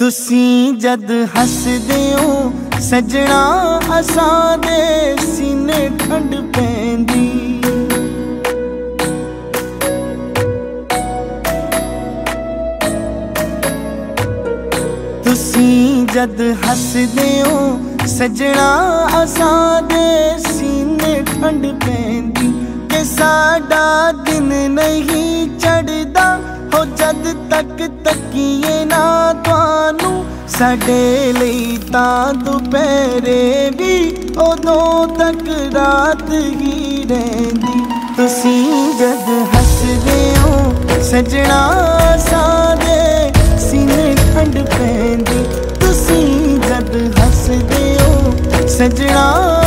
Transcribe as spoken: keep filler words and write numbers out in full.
तुसी जद हसदे हो सजना असां दे सीने ठंड पैंदी। तुसी जद हसदे हो सजना असां दे सीने ठंड पैंदी। के साडा दिन नहीं चढ़दा हो जद तक तकिए ना तुहानू, साडे लई तां दुपहरे भी उदों तक रात ही रहिंदी। तुसी जद हसदे हो सजना असां दे सीने ठंड पैंदी। तुसी जद हसदे हो सजना